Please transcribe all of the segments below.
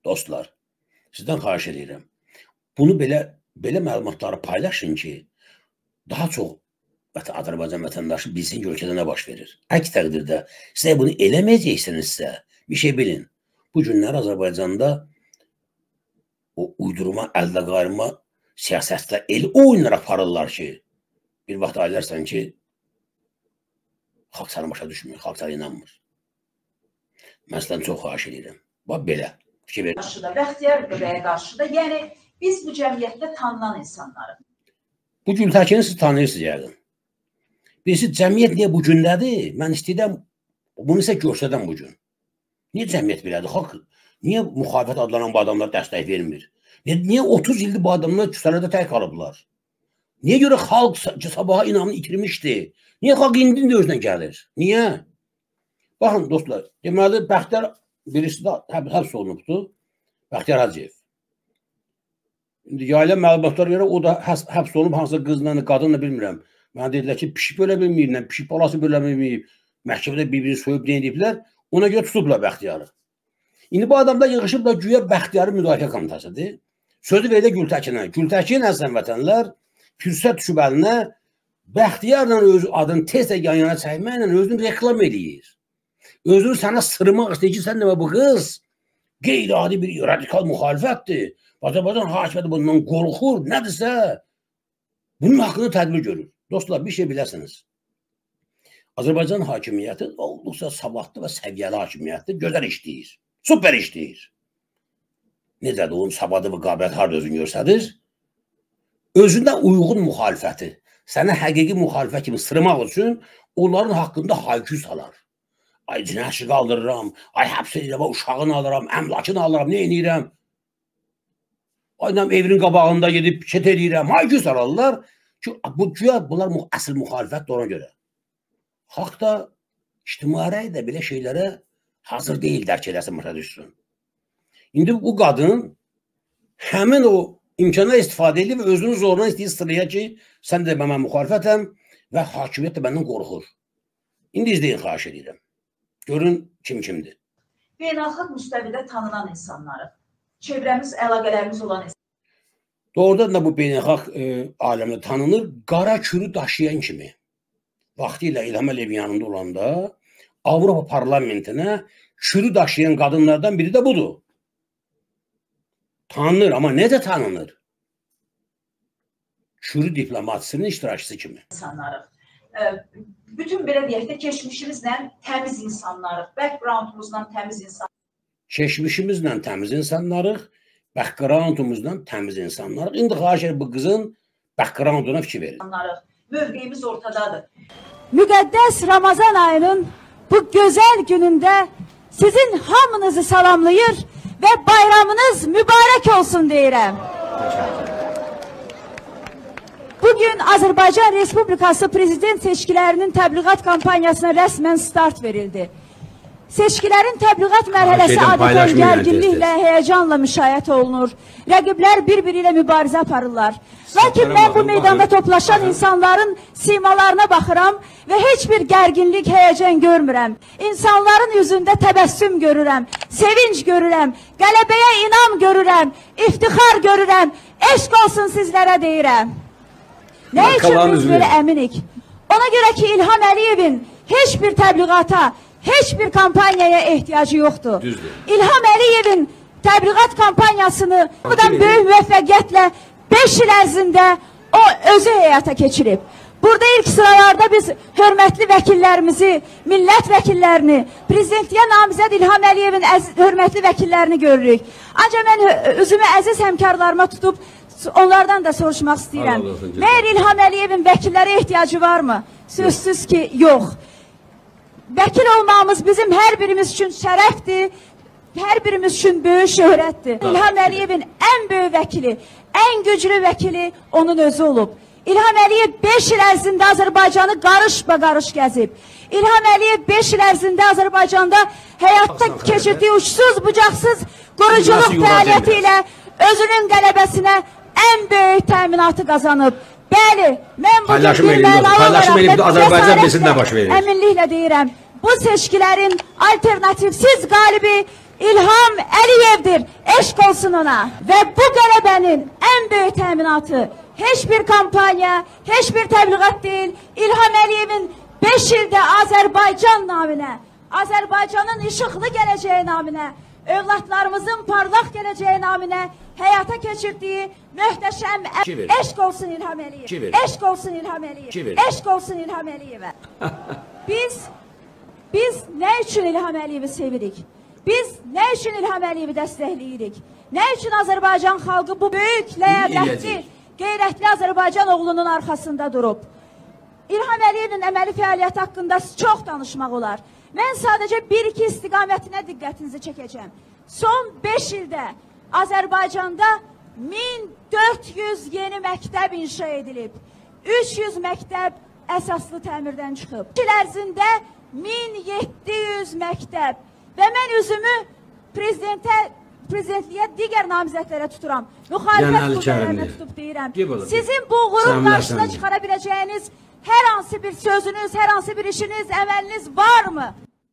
Dostlar, sizdən xahiş edirəm. Bunu belə məlumatları paylaşın ki, daha çox Azərbaycan vətəndaşı bilsin ki, ölkədə nə baş verir. Əks təqdirdə sizə bunu eləməyəcəksinizsə, bir şey bilin. Bu günlər Azərbaycanda o uydurma, əldə qayırma siyasətdə elə oyunlar aparırlar ki, bir vaxt aylarsan ki, xalq səni başa düşmür, xalq səni inanmır. Mən sizdən çox xahiş edirəm. Bax, belə fikir verin. Bəxtiyar bəyə qarşı da, yəni biz bu cəmiyyətdə tanınan insanlarıq. Bu Gültəkini siz tanıyırsınız yəqin. Birisi, cəmiyyət niyə bu gündədir? Mən istəyirəm, bunu isə görsədən bu gün. Niyə cəmiyyət belədir? Xalq, niyə müxalifət adlanan bu adamlar dəstək vermir? Niyə 30 ildir bu adamlar küsələrdə tək qalıblar? Niyə görə xalq sabaha inamını itirmişdi? Niyə xalq indi də özünə gəlir? Niyə? Baxın, dostlar, deməli, Bəxtiyar birisi də həbs olunubdur. Bəxtiyar Hacıyev. İndi yayılan məlumatlar görə o da həbs olunub, hansısa qızla, qadınla bilmirəm. Mənə dedilər ki, pişik bölə bilməyib, pişik balası bölə bilməyib, məhkəmədə bir-birini soyub deyiblər, ona görə tutublar Bəxtiyarı. İndi bu adamda yığışıblar güya Bəxtiyarı müdafiə komitasıdır. Sözü verdə Gültəkinə. Gültəkin əzələn vətənlər fürsət düşüb əlinə Bəxtiyarla öz adını tez-tez yan-yana çəkməklə özünü reklam edir. Özünü sənə sırmaq istəyir ki, sən demə bu qız qeyri-adi bir radikal müxalifətdir. Azərbaycan hakimiyyəti bundan qorxur, nədirsə bunun haqqını tədbir görür. Dostlar, bir şey biləsiniz. Azərbaycan hakimiyyəti olduqca savadlı və səviyyəli hakimiyyətdir, gözəl işləyir, super işləyir. Necədir, onun savadı və qabiliyyəti harada özünü görsədir? Özündə uyğun müxalifəti, sənə həqiqi müxalifət kimi sırmaq üçün onların haqqında haykü salar. Ay, cinayətçi qaldırıram, ay, həbs edirəm, uşağını alıram, əmlakını alıram, nə edirəm? Ay, evinin qabağında gedib çət edirəm, haykü salarlar ki, bunlar əsl müxalifətdir ona görə. Xalq da ictimai rəy də belə şeylərə hazır deyil, dərk edəsin, başa düşsün. İndi bu qadın həmin o imkana istifadə edir və özünün zoruna istəyir sıraya ki, sən də mən müxalifətəm və hakimiyyət də məndən qorxur. İndi izləyin, xahiş edirəm. Görün kimdir. Beynəlxalq müstəvidə tanınan insanları, çevrəmiz, əlaqələrimiz olan insanları. Doğrudan da bu beynəlxalq aləmdə tanınır. Qara kürü daşıyan kimi. Vaxtı ilə İlham Əliyevin yanında olanda Avropa parlamentinə kürü daşıyan qadınlardan biri də budur. Tanınır, amma necə tanınır? Kürü diplomatisinin iştirakçısı kimi. İnsanlarıq. Bütün belə deyək də keçmişimizlə təmiz insanlarıq, backgroundumuzdan təmiz insanlarıq. Keçmişimizlə təmiz insanlarıq, backgroundumuzdan təmiz insanlarıq. İndi xahiş edir bu qızın backgrounduna fikir verin. Mövqeyimiz ortadadır. Müqəddəs Ramazan ayının bu gözəl günündə sizin hamınızı salamlayır və bayramınız mübarək olsun deyirəm. Bugün Azərbaycan Respublikası Prezident seçkilərinin təbliğat kampanyasına rəsmən start verildi. Seçkilərin təbliğat mərhələsi adətən gərginliklə, həyəcanla müşayiət olunur. Rəqiblər bir-biri ilə mübarizə aparırlar. Lakin mən bu meydanda toplaşan insanların simalarına baxıram və heç bir gərginlik, həyəcan görmürəm. İnsanların üzündə təbəssüm görürəm, sevinç görürəm, qələbəyə inam görürəm, iftixar görürəm, eşq olsun sizlərə deyirəm. Nə üçün biz belə əminik? Ona görə ki, İlham Əliyevin heç bir təbliğata, heç bir kampanyaya ehtiyacı yoxdur. Düzdür. İlham Əliyevin təbliğat kampanyasını buradan böyük müvəffəqiyyətlə 5 il ərzində o özü həyata keçirib. Burada ilk sıralarda biz hörmətli vəkillərimizi, millət vəkillərini, prezidentliyə namizəd İlham Əliyevin hörmətli vəkillərini görürük. Ancaq mən üzümü əziz həmkarlarıma tutub onlardan da soruşmaq istəyirəm. Məyər İlham Əliyevin vəkillərə ehtiyacı varmı? Sözsüz ki, yox. Vəkil olmağımız bizim hər birimiz üçün şərəfdir, hər birimiz üçün böyük şöhrətdir. İlham Əliyevin ən böyük vəkili, ən güclü vəkili onun özü olub. İlham Əliyev 5 il ərzində Azərbaycanı qarış-baqarış gəzib. İlham Əliyev 5 il ərzində Azərbaycanda həyatda keçirdiyi uçsuz-bucaqsız quruculuq fəaliyyəti ilə özünün qələbəsinə ən böyük təminatı qazanıb. Bəli, mən bugün bir mənalı olaraq əminliklə deyirəm. Bu seçkilərin alternativsiz qalibi İlham Əliyevdir. Eşq olsun ona. Və bu qələbənin ən böyük təminatı heç bir kampanya, heç bir təbliğat deyil. İlham Əliyevin 5 ildə Azərbaycan naminə, Azərbaycanın işıqlı gələcəyi naminə, övladlarımızın parlaq gələcəyi naminə həyata keçirdiyi möhtəşəm eşq olsun İlham Əliyev. Eşq olsun İlham Əliyev. Eşq olsun İlham Əliyevə. Biz nə üçün İlham Əliyevi sevirik? Biz nə üçün İlham Əliyevi dəstəkləyirik? Nə üçün Azərbaycan xalqı bu böyük ləyaqətli, qeyrətli Azərbaycan oğlunun arxasında durub? İlham Əliyevin əməli fəaliyyəti haqqında çox danışmaq olar. Mən sadəcə 1-2 istiqamətinə diqqətinizi çəkəcəm. Son 5 ildə Azərbaycanda 1400 yeni məktəb inşa edilib. 300 məktəb əsaslı təmirdən çıxıb. 2 il ərzində 1700 məktəb və mən üzümü prezidentliyə digər namizədlərə tuturam. Müxalifət qüvvələrinə tutub deyirəm. Sizin bu uğurun qarşısına çıxara biləcəyiniz hər hansı bir sözünüz, hər hansı bir işiniz, əməliniz varmı?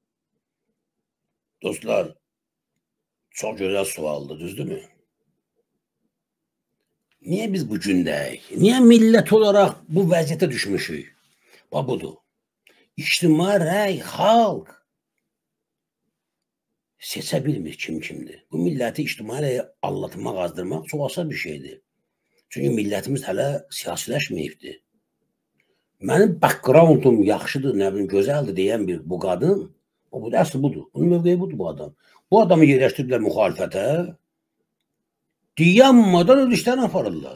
Dostlar, çox gözəl sualdır, düzdürmü? Niyə biz bu gündəyik? Niyə millət olaraq bu vəziyyətə düşmüşük? Bax budur. İctimai rəy, xalq seçə bilmir kimdir. Bu milləti ictimai rəyə allatmaq, azdırmaq çox asal bir şeydir. Çünki millətimiz hələ siyasiləşməyibdir. Mənim backgroundum yaxşıdır, nə bilim, gözəldir deyən bir bu qadın, bu da əsli budur. Bunun mövqeyi budur bu adam. Bu adamı yerləşdiriblər müxalifətə, dayanmadan öz işlərini aparırlar.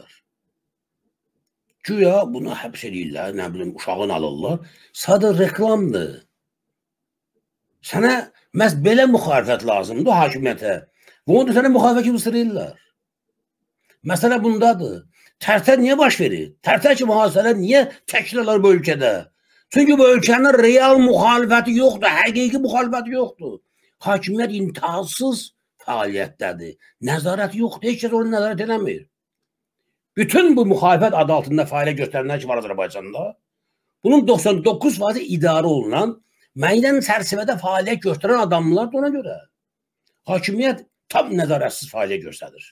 Güya bunu həbs edirlər, nə bilim, uşağını alırlar. Sadə reklamdır. Sənə məhz belə müxalifət lazımdır hakimiyyətə. Və onu da sənə müxalifət kimi sırayırlar. Məsələ bundadır. Tərtər niyə baş verir? Tərtər kimi hadisələr niyə təşkillər bu ölkədə? Çünki bu ölkənin real müxalifəti yoxdur, həqiqi müxalifəti yoxdur. Hakimiyyət intihasız fəaliyyətdədir. Nəzarət yoxdur, heç kəs onu nəzarət edəmir. Bütün bu müxalifət adı altında fəaliyyət göstərənlər ki var Azərbaycanda, bunun 99% idarə olunan, müəyyən çərçivədə fəaliyyət göstərən adamlar da ona görə. Hakimiyyət tam nəzarətsiz fəaliyyət göstərir.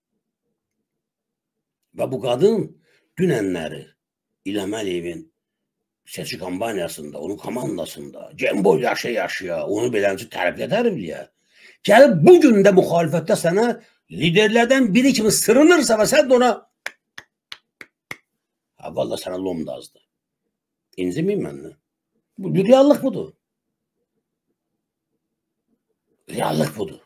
Və bu qadın dünənləri İlham Əliyevin seçki kampaniyasında, onun komandasında, Cemboy yaşaya, onu beləncə tərifləyə, gəlib bugün də müxalifətdə sənə liderlərdən biri kimi sırınırsa və sən də ona valla sənə lomdazdır. İnciməyin məndən. Bu reallıq budur. Reallıq budur.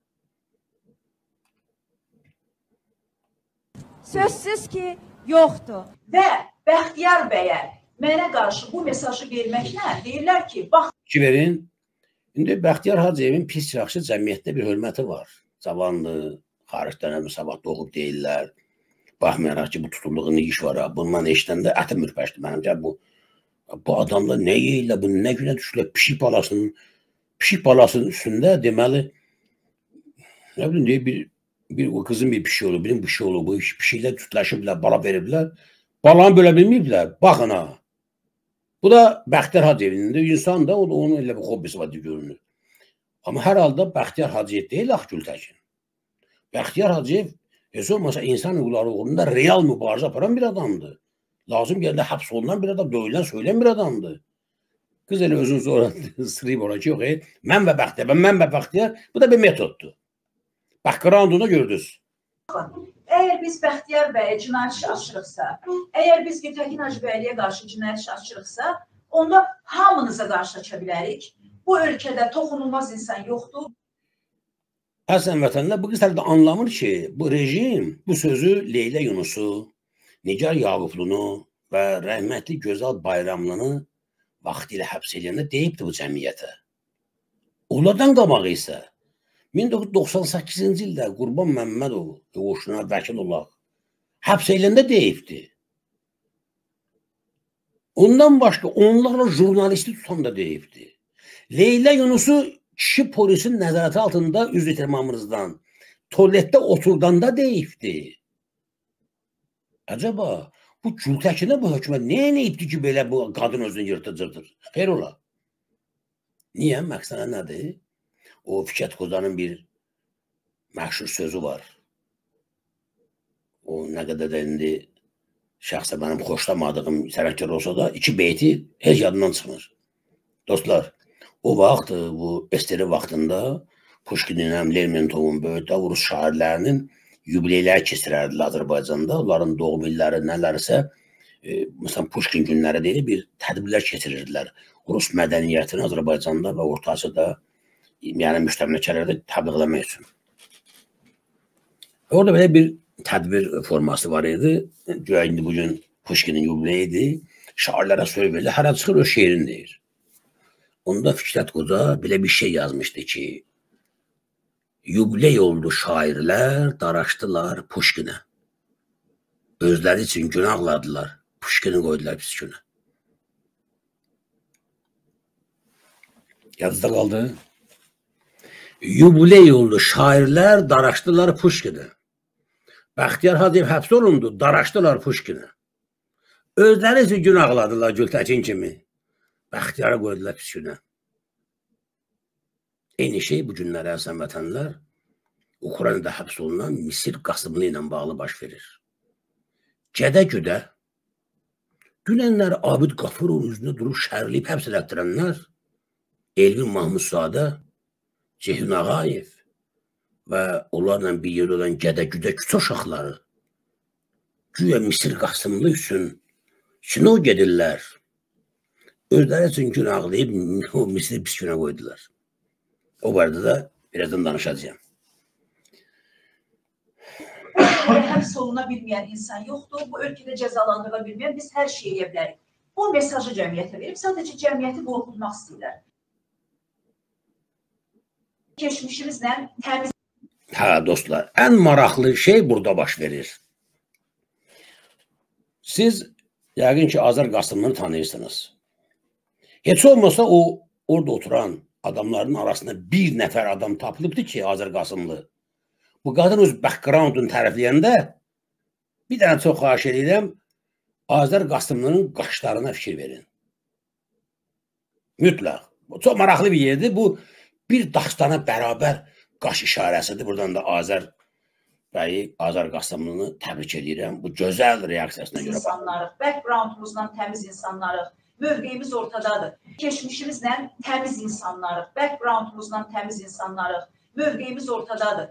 Sözsüz ki, yoxdur. Və Bəxtiyar bəyə mənə qarşı bu mesajı verməklə deyirlər ki, bax... Ki verin, indi Bəxtiyar Hacıyevin pis yaxşı cəmiyyətdə bir hörməti var. Cavandır, xaricdən sabah doğub deyirlər. Baxmayaraq ki, bu tutulduğun iş var. Bundan eşitəndə ətim ürpəşdi mənimcə. Bu adamla nə yeyirlər, bunu nə günə düşürlər, pişik balasının üstündə deməli, nə bileyim deyir, o qızın bir pişik olur, birin pişik olur, bu pişiklər tutlaşıblar, bala veriblər, balanı bölə bilməyiblər, baxın ha. Bu da Bəxtiyar Hacıyevin insan da, onun elə bir hobbisi var deyə görünür. Amma hər halda Bəxtiyar Hacıyev deyil, Gültəkin. Bəxtiyar Hacıyev, heç olmasa insan hüquqları uğrunda real mübarizə aparan bir adamdır. Lazım gəldə həbs olunan bir adam, döyülən, söyləyən bir adamdır. Qız elə özünü sonra sırayıb ona ki, yox, mən və Bəxtiyar, bu da bir metoddur. Background'unu gördünüz. Əgər biz Bəxtiyar bəyə cinayət işi açırıqsa, əgər biz Gültəkin Hacıbəyliyə qarşı cinayət işi açırıqsa, onda hamınıza qarşı aça bilərik. Bu ölkədə toxunulmaz insan yoxdur. Əslən vətənlər, bu qız hələ də anlamır ki, bu rejim bu sözü Leyla Yunusu, Nigar Yağuflunu və rəhmətli Gözəl Bayramlını vaxtilə həbs edəndə deyibdir bu cəmiyyətə. Onlardan qabağı isə 1998-ci ildə Qurban Məmmədov qoşuna vəkil olaq həbs edəndə deyibdir. Ondan başqa onlarla jurnalisti tutan da deyibdir. Leyla Yunusu kişi polisin nəzarəti altında üzr itirmamızdan tualetdə oturdanda deyibdir. Acaba bu Gültəkinə bu hökumət nə edibdir ki, belə bu qadın özünü yırtıcıdır? Xeyr ola. Niyə? Məqsədə nədir? O Fikət Qozanın bir məşhur sözü var. O nə qədər də indi şəxsə mənim xoşlamadığım sənətkar olsa da 2 beyti heç yadından çıxmır. Dostlar, o vaxt bu SSR vaxtında Pushkinin, Lermontovun, böyük də Rus şairlərinin yubileyləri keçirərdilər Azərbaycanda. Onların doğum illəri nələrsə, məsələn Pushkin günləri deyil, bir tədbirlər keçirirdilər. Rus mədəniyyətini Azərbaycanda və Orta Asiyada, yəni müstəmləkələrdə təbliğ etmək üçün. Orada belə bir tədbir forması var idi. Güya indi bugün Pushkinin yubileyidir. Şairlərə söz verirlər, hərə çıxır o şeirin deyir. Onda Fikrət Qoca belə bir şey yazmışdı ki, yubiley oldu şairlər, daraşdılar Pushkinə. Özləri üçün günahlardılar, Pushkini qoydular pis günə. Yadınızda qaldı. Yubiley oldu şairlər, daraşdılar Pushkinə. Bəxtiyar Hacıyev həbs olundu, daraşdılar Pushkinə. Özləri üçün günahlardılar Gültəkin kimi. Bəxtiyara qoydular pis günə. Eyni şey bu günləri əzəm vətənlər Ukraynada həbs olunan Misir Qasımlı ilə bağlı baş verir. Gədə-güdə dünənlər Abid Qafurovun üzünə durub şərliyib həbs elətdirənlər Elvin Mahmudzadə, Ceyhun Ağayev və onlarla bir yerdə olan gədə-güdə küçə uşaqları güya Misir Qasımlı üçün kino gedirlər. Özləri üçün günahlayıb o Misir pis günə qoydular. O barədə də birazdan danışacağım. Həbs oluna bilməyən insan yoxdur. Bu ölkədə cəzalandırıla bilməyən biz hər şeyi edə bilərik. Bu mesajı cəmiyyətə verib, sadəcə cəmiyyəti qorxutmaq istəyirlər. Keçmişimizlə təmiz... Hə, dostlar, ən maraqlı şey burada baş verir. Siz yəqin ki, Azər Qasımlını tanıyırsınız. Heç olmasa o orada oturan adamların arasında bir nəfər adam tapılıbdır ki, Azər Qasımlı. Bu qadın öz backgroundunu tərifləyəndə bir dənə çox xahiş edirəm, Azər Qasımlının qaşlarına fikir verin. Mütləq. Çox maraqlı bir yerdir. Bu bir dastana bərabər qaş işarəsidir. Buradan da Azər bəyi, Azər Qasımlını təbrik edirəm. Bu gözəl reaksiyasına görə. İnsanlarıq, backgroundumuzdan təmiz insanlarıq. Mövqeyimiz ortadadır. Keçmişimizlə təmiz insanlarıq, backgroundumuzdan təmiz insanlarıq. Mövqeyimiz ortadadır.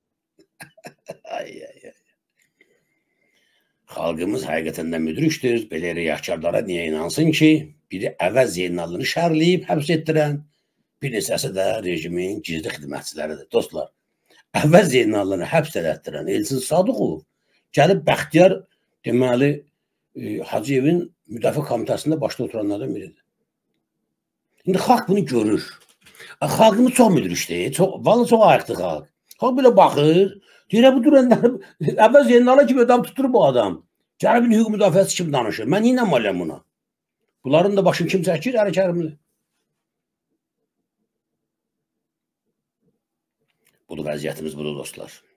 Xalqımız həqiqətən də müdrikdir. Belə riyakarlara niyə inansın ki, biri Əvəz Zeynallını şərləyib, həbs etdirən, bir neçəsi də rejimin gizli xidmətçiləridir. Dostlar, Əvəz Zeynallını həbs etdirən Elçin Sadıqov gəlib Bəxtiyar deməli Hacıyevin müdafiə komitəsində başda oturanlardan biridir. İndi xalq bunu görür. Xalqımız çox müdrikdir. Vallahi çox ayıqdır xalq. Xalq belə baxır. Deyir, bu duranlar Əvəz Zeynalla kimi adam tutur bu adam. Cənabin hüquq müdafiəsi kimi danışır. Mən nə maləm buna? Bunların da başını kim çəkir? Əli Kərimli. Budur vəziyyətimiz budur dostlar.